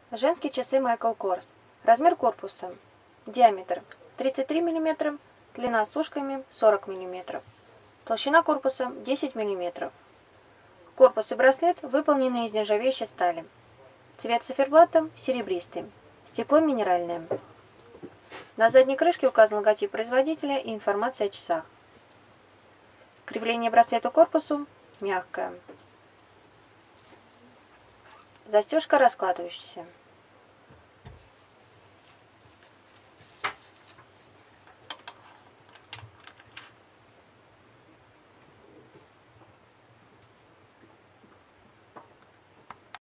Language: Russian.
Женские часы Michael Kors. Размер корпуса. Диаметр 33 мм, длина с ушками 40 мм. Толщина корпуса 10 мм. Корпус и браслет выполнены из нержавеющей стали. Цвет циферблата серебристый. Стекло минеральное. На задней крышке указан логотип производителя и информация о часах. Крепление браслета к корпусу мягкое. Застежка раскладывающаяся.